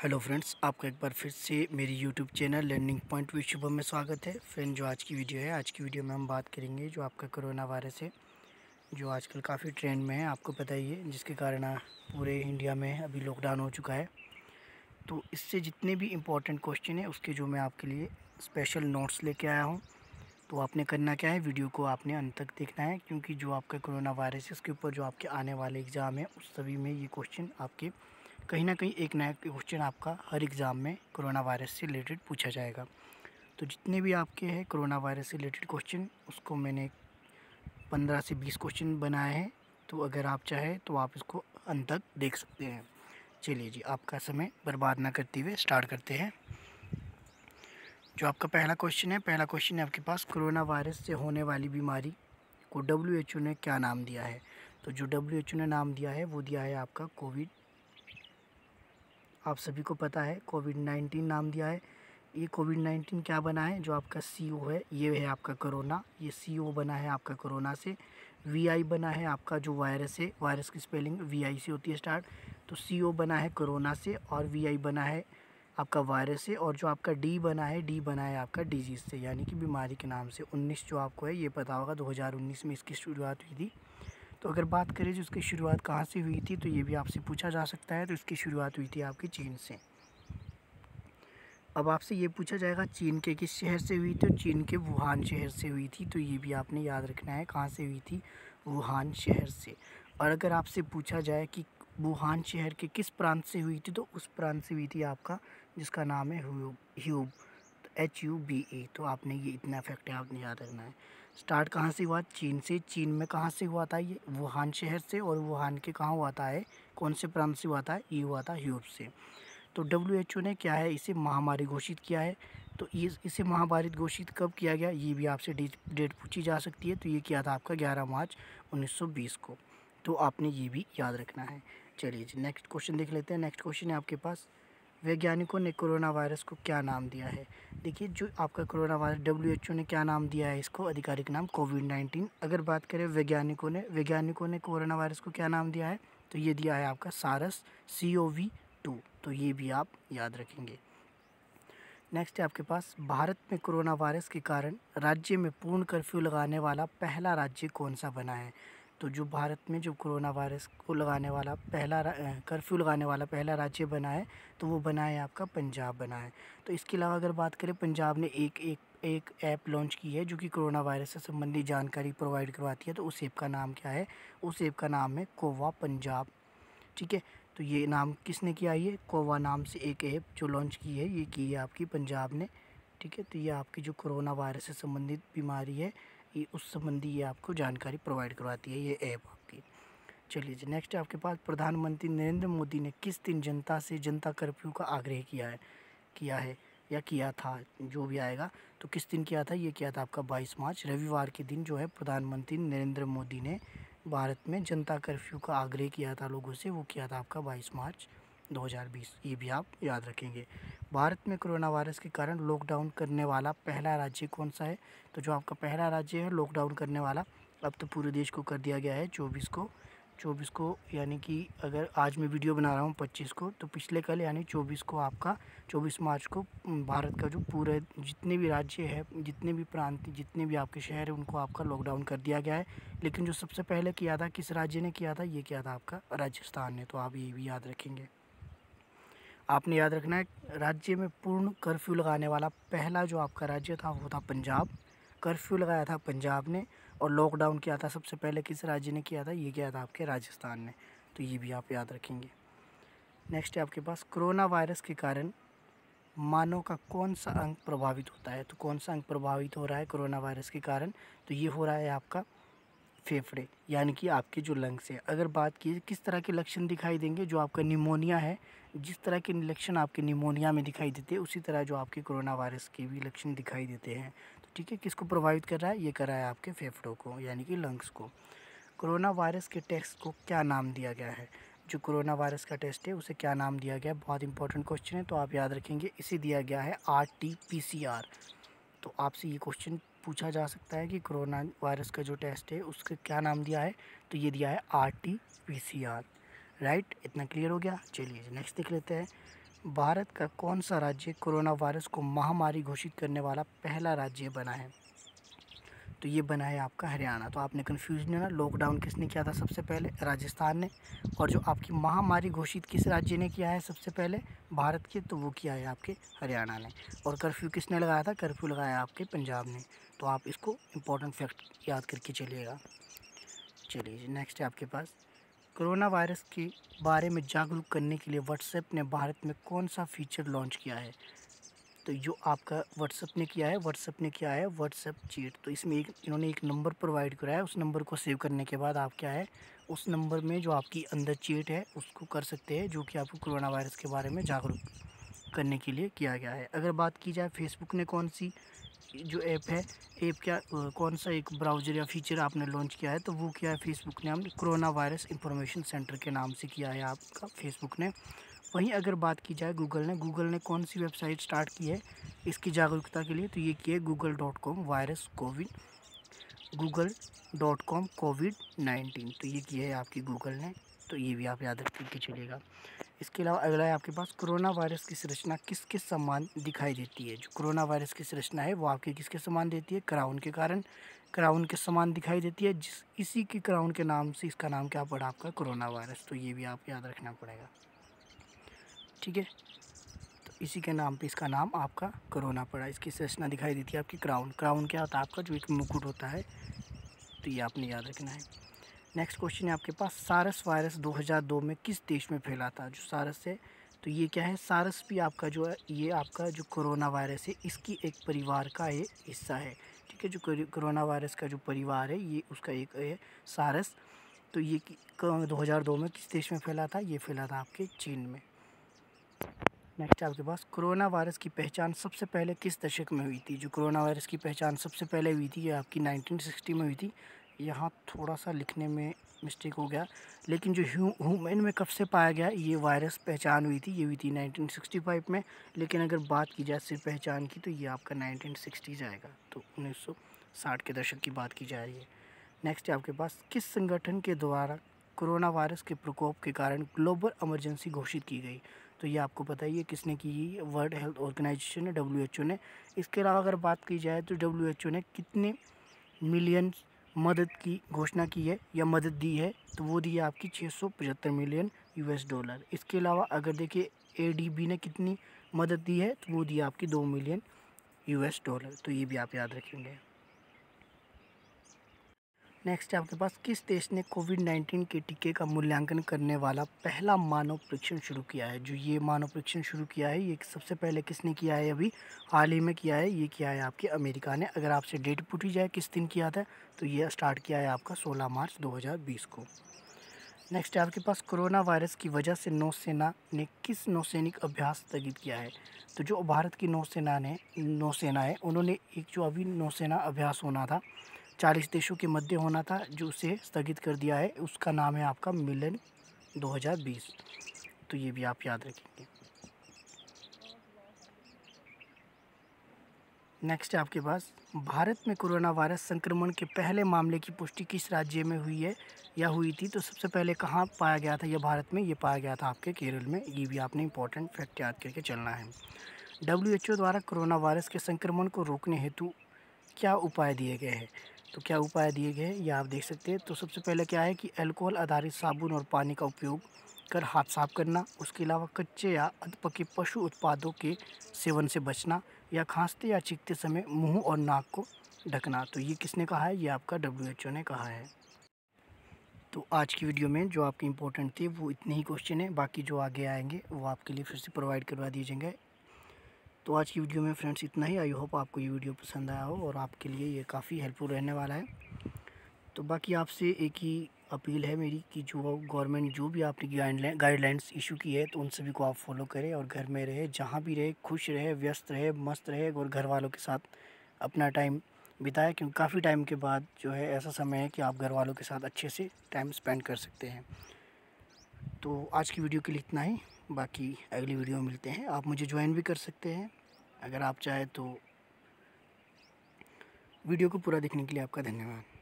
Hello friends, आपका एक बार फिर से मेरी YouTube channel learning point with Shubham में स्वागत है। फ्रेंड, जो आज की वीडियो है, आज की वीडियो में हम बात करेंगे जो आपका कोरोना वायरस है, जो आजकल काफ़ी ट्रेंड में है, आपको पता ही है, जिसके कारण पूरे इंडिया में अभी लॉकडाउन हो चुका है। तो इससे जितने भी इम्पोर्टेंट क्वेश्चन है उसके जो मैं आपके लिए स्पेशल नोट्स लेके आया हूँ। तो आपने करना क्या है, वीडियो को आपने अंत तक देखना है, क्योंकि जो आपका कोरोना वायरस है उसके ऊपर जो आपके आने वाले एग्ज़ाम है उस सभी में ये क्वेश्चन आपके कहीं ना कहीं एक नया क्वेश्चन आपका हर एग्ज़ाम में कोरोना वायरस से रिलेटेड पूछा जाएगा। तो जितने भी आपके हैं कोरोना वायरस से रिलेटेड क्वेश्चन, उसको मैंने 15 से 20 क्वेश्चन बनाए हैं। तो अगर आप चाहें तो आप इसको अंत तक देख सकते हैं। चलिए जी, आपका समय बर्बाद ना करते हुए स्टार्ट करते हैं। जो आपका पहला क्वेश्चन है आपके पास, कोरोना वायरस से होने वाली बीमारी को WHO ने क्या नाम दिया है? तो जो WHO ने नाम दिया है वो दिया है आपका कोविड। आप सभी को पता है कोविड-19 नाम दिया है। ये कोविड-19 क्या बना है, जो आपका CO है ये है आपका कोरोना, ये CO बना है आपका कोरोना से। VI बना है आपका जो वायरस है, वायरस की स्पेलिंग VI से होती है स्टार्ट। तो CO बना है कोरोना से और VI बना है आपका वायरस से, और जो आपका D बना है आपका डिजीज़ से, यानी कि बीमारी के नाम से। 19 जो आपको है ये पता होगा, 2019 में इसकी शुरुआत हुई थी। तो अगर बात करें जो इसकी शुरुआत कहाँ से हुई थी, तो ये भी आपसे पूछा जा सकता है। तो इसकी शुरुआत हुई थी आपकी चीन से। अब आपसे ये पूछा जाएगा चीन के किस शहर से हुई थी, तो चीन के वुहान शहर से हुई थी। तो ये भी आपने याद रखना है, कहाँ से हुई थी, वुहान शहर से। और अगर आपसे पूछा जाए कि वुहान शहर के किस प्रांत से हुई थी, तो उस प्रांत से हुई थी आपका जिसका नाम है ह्यूब, HUBE। तो आपने ये इतना फैक्ट है आपने याद रखना है। स्टार्ट कहाँ से हुआ, चीन से। चीन में कहाँ से हुआ था, ये वुहान शहर से। और वुहान के कहाँ हुआ था है, कौन से प्रांत से हुआ था, ये हुआ था ह्यूब से। तो WHO ने क्या है, इसे महामारी घोषित किया है। तो इसे महामारी घोषित कब किया गया, ये भी आपसे डेट पूछी जा सकती है। तो ये किया था आपका 11 मार्च 1920 को। तो आपने ये भी याद रखना है। चलिए जी, नेक्स्ट क्वेश्चन देख लेते हैं। नेक्स्ट क्वेश्चन है आपके पास, वैज्ञानिकों ने कोरोना वायरस को क्या नाम दिया है? देखिए, जो आपका कोरोना वायरस WHO ने क्या नाम दिया है इसको, आधिकारिक नाम कोविड-19। अगर बात करें वैज्ञानिकों ने कोरोना वायरस को क्या नाम दिया है, तो ये दिया है आपका सारस CoV-2। तो ये भी आप याद रखेंगे। नेक्स्ट है आपके पास, भारत में कोरोना वायरस के कारण राज्य में पूर्ण कर्फ्यू लगाने वाला पहला राज्य कौन सा बना है? तो जो भारत में जो कोरोना वायरस को लगाने वाला कर्फ्यू लगाने वाला पहला राज्य बना है, तो वो बना है आपका पंजाब बना है। तो इसके अलावा अगर बात करें, पंजाब ने एक ऐप लॉन्च की है जो कि कोरोना वायरस से संबंधित जानकारी प्रोवाइड करवाती है। तो उस ऐप का नाम क्या है, उस ऐप का नाम है कोवा पंजाब। ठीक है, तो ये नाम किसने किया, ये कोवा नाम से एक ऐप जो लॉन्च की है, ये की है आपकी पंजाब ने। ठीक है, तो ये आपकी जो कोरोना वायरस से संबंधित बीमारी है, ये उस संबंधी ये आपको जानकारी प्रोवाइड करवाती है ये ऐप आपकी। चलिए जी, नेक्स्ट है आपके पास, प्रधानमंत्री नरेंद्र मोदी ने किस दिन जनता से जनता कर्फ्यू का आग्रह किया है या किया था, जो भी आएगा। तो किस दिन किया था, ये किया था आपका 22 मार्च, रविवार के दिन जो है प्रधानमंत्री नरेंद्र मोदी ने भारत में जनता कर्फ्यू का आग्रह किया था लोगों से, वो किया था आपका 22 मार्च 2020। ये भी आप याद रखेंगे। भारत में कोरोना वायरस के कारण लॉकडाउन करने वाला पहला राज्य कौन सा है? तो जो आपका पहला राज्य है लॉकडाउन करने वाला, अब तो पूरे देश को कर दिया गया है 24 को, यानी कि अगर आज मैं वीडियो बना रहा हूँ 25 को, तो पिछले कल यानी 24 को आपका 24 मार्च को भारत का जो पूरे जितने भी राज्य है, जितने भी प्रांत, जितने भी आपके शहर हैं, उनको आपका लॉकडाउन कर दिया गया है। लेकिन जो सबसे पहले किया था, किस राज्य ने किया था, ये किया था आपका राजस्थान ने। तो आप ये भी याद रखेंगे। आपने याद रखना है, राज्य में पूर्ण कर्फ्यू लगाने वाला पहला जो आपका राज्य था वो था पंजाब। कर्फ्यू लगाया था पंजाब ने, और लॉकडाउन किया था सबसे पहले किस राज्य ने किया था, ये किया था आपके राजस्थान ने। तो ये भी आप याद रखेंगे। नेक्स्ट है आपके पास, कोरोना वायरस के कारण मानव का कौन सा अंग प्रभावित होता है? तो कौन सा अंग प्रभावित हो रहा है कोरोना वायरस के कारण? तो ये हो रहा है आपका फेफड़े, यानी कि आपके जो लंग्स है। अगर बात की किस तरह के लक्षण दिखाई देंगे, जो आपका निमोनिया है, जिस तरह के लक्षण आपके निमोनिया में दिखाई देते हैं, उसी तरह जो आपके कोरोना वायरस के भी लक्षण दिखाई देते हैं। तो ठीक है, किसको प्रभावित कर रहा है, ये कर रहा है आपके फेफड़ों को, यानी कि लंग्स को। कोरोना वायरस के टेस्ट को क्या नाम दिया गया है? जो कोरोना वायरस का टेस्ट है उसे क्या नाम दिया गया है? बहुत इंपॉर्टेंट क्वेश्चन है, तो आप याद रखेंगे। इसे दिया गया है RT-PCR। तो आपसे ये क्वेश्चन पूछा जा सकता है कि कोरोना वायरस का जो टेस्ट है उसका क्या नाम दिया है, तो ये दिया है RT-PCR। राइट, इतना क्लियर हो गया। चलिए नेक्स्ट देख लेते हैं। भारत का कौन सा राज्य कोरोना वायरस को महामारी घोषित करने वाला पहला राज्य बना है? तो ये बना है आपका हरियाणा। तो आपने कन्फ्यूज नहीं होना, लॉकडाउन किसने किया था सबसे पहले? राजस्थान ने। और जो आपकी महामारी घोषित किस राज्य ने किया है सबसे पहले भारत के? तो वो किया है आपके हरियाणा ने। और कर्फ्यू किसने लगाया था? कर्फ्यू लगाया आपके पंजाब ने। तो आप इसको इम्पोर्टेंट फैक्ट याद करके चलिएगा। चलिए नेक्स्ट है आपके पास, कोरोना वायरस के बारे में जागरूक करने के लिए व्हाट्सएप ने भारत में कौन सा फीचर लॉन्च किया है? तो जो आपका व्हाट्सएप ने किया है व्हाट्सएप चैट। तो इसमें इन्होंने एक नंबर प्रोवाइड कराया है। उस नंबर को सेव करने के बाद आप क्या है, उस नंबर में जो आपकी अंदर चैट है उसको कर सकते हैं, जो कि आपको कोरोना वायरस के बारे में जागरूक करने के लिए किया गया है। अगर बात की जाए फेसबुक ने कौन सी जो ऐप है, कौन सा एक ब्राउज़र या फीचर आपने लॉन्च किया है? तो वो किया है फेसबुक ने हमने कोरोना वायरस इंफॉर्मेशन सेंटर के नाम से किया है आपका फेसबुक ने। वहीं अगर बात की जाए गूगल ने कौन सी वेबसाइट स्टार्ट की है इसकी जागरूकता के लिए? तो ये की है google.com कोविड-19। तो ये की है आपकी गूगल ने। तो ये भी आप याद रख के चलिएगा। इसके अलावा अगला है आपके पास, कोरोना वायरस की संरचना किसके समान दिखाई देती है? जो कोरोना वायरस की संरचना है वो आपके किसके समान देती है? क्राउन के कारण, क्राउन के समान दिखाई देती है। इसी की क्राउन के नाम से इसका नाम क्या पड़ा आपका? Corona virus. तो ये भी आप याद रखना पड़ेगा, ठीक है। तो इसी के नाम पे इसका नाम आपका कोरोना पड़ा। इसकी संरचना दिखाई देती है आपकी क्राउन। क्राउन क्या होता है आपका? जो एक मुकुट होता है। तो ये आपने याद रखना है। नेक्स्ट क्वेश्चन है आपके पास, सारस वायरस 2002 में किस देश में फैला था? जो सारस है तो ये क्या है? सारस भी आपका जो है, ये आपका जो कोरोना वायरस है इसकी एक परिवार का ये हिस्सा है, ठीक है। जो कोरोना वायरस का जो परिवार है ये उसका एक है सारस। तो ये 2002 में किस देश में फैला था? ये फैला था आपके चीन में। नेक्स्ट है आपके पास, कोरोना वायरस की पहचान सबसे पहले किस दशक में हुई थी? जो कोरोना वायरस की पहचान सबसे पहले हुई थी ये आपकी 1960 में हुई थी। यहाँ थोड़ा सा लिखने में मिस्टेक हो गया, लेकिन जो ह्यूमन में कब से पाया गया ये वायरस पहचान हुई थी, ये हुई थी 1965 में। लेकिन अगर बात की जाए सिर्फ पहचान की तो ये आपका 1960 जाएगा। तो 1960 के दशक की बात की जा रही है। नेक्स्ट है आपके पास, किस संगठन के द्वारा कोरोना वायरस के प्रकोप के कारण ग्लोबल इमरजेंसी घोषित की गई? तो ये आपको पता ही है किसने की है? वर्ल्ड हेल्थ ऑर्गेनाइजेशन ने, WHO ने। इसके अलावा अगर बात की जाए तो WHO ने कितने मिलियन मदद की घोषणा की है या मदद दी है? तो वो दी है आपकी 675 मिलियन $। इसके अलावा अगर देखिए ADB ने कितनी मदद दी है? तो वो दी है आपकी 2 मिलियन $। तो ये भी आप याद रखेंगे। नेक्स्ट है आपके पास, किस देश ने कोविड-19 के टीके का मूल्यांकन करने वाला पहला मानव परीक्षण शुरू किया है? जो ये मानव परीक्षण शुरू किया है ये सबसे पहले किसने किया है? अभी हाल ही में किया है, ये किया है आपके अमेरिका ने। अगर आपसे डेट पूछी जाए किस दिन किया था तो ये स्टार्ट किया है आपका 16 मार्च 2020 को। नेक्स्ट है आपके पास, कोरोना वायरस की वजह से नौसेना ने किस नौसैनिक अभ्यास स्थगित किया है? तो जो भारत की नौसेना है उन्होंने एक जो अभी नौसेना अभ्यास होना था 40 देशों के मध्य होना था, जो उसे स्थगित कर दिया है। उसका नाम है आपका मिलन 2020। तो ये भी आप याद रखेंगे। नेक्स्ट है आपके पास, भारत में कोरोना वायरस संक्रमण के पहले मामले की पुष्टि किस राज्य में हुई है या हुई थी? तो सबसे पहले कहाँ पाया गया था? यह भारत में, ये पाया गया था आपके केरल में। ये भी आपने इंपॉर्टेंट फैक्ट याद करके चलना है। WHO द्वारा कोरोना वायरस के संक्रमण को रोकने हेतु क्या उपाय दिए गए हैं? तो क्या उपाय दिए गए हैं ये आप देख सकते हैं। तो सबसे पहले क्या है कि अल्कोहल आधारित साबुन और पानी का उपयोग कर हाथ साफ करना। उसके अलावा कच्चे या अधपके पशु उत्पादों के सेवन से बचना, या खांसते या छींकते समय मुंह और नाक को ढकना। तो ये किसने कहा है? ये आपका WHO ने कहा है। तो आज की वीडियो में जो आपके इम्पोर्टेंट थे वो इतने ही क्वेश्चन हैं, बाकी जो आगे आएंगे वो आपके लिए फिर से प्रोवाइड करवा दिए जाएंगे। तो आज की वीडियो में फ्रेंड्स इतना ही। आई होप आपको ये वीडियो पसंद आया हो और आपके लिए ये काफ़ी हेल्पफुल रहने वाला है। तो बाकी आपसे एक ही अपील है मेरी कि जो गवर्नमेंट जो भी आपने गाइडलाइंस इशू की है तो उन सभी को आप फॉलो करें और घर में रहे, जहाँ भी रहे खुश रहे, व्यस्त रहे, मस्त रहे और घर वालों के साथ अपना टाइम बिताएं, क्योंकि काफ़ी टाइम के बाद जो है ऐसा समय है कि आप घर वालों के साथ अच्छे से टाइम स्पेंड कर सकते हैं। तो आज की वीडियो के लिए इतना ही, बाकी अगली वीडियो में मिलते हैं। आप मुझे ज्वाइन भी कर सकते हैं अगर आप चाहें तो। वीडियो को पूरा देखने के लिए आपका धन्यवाद।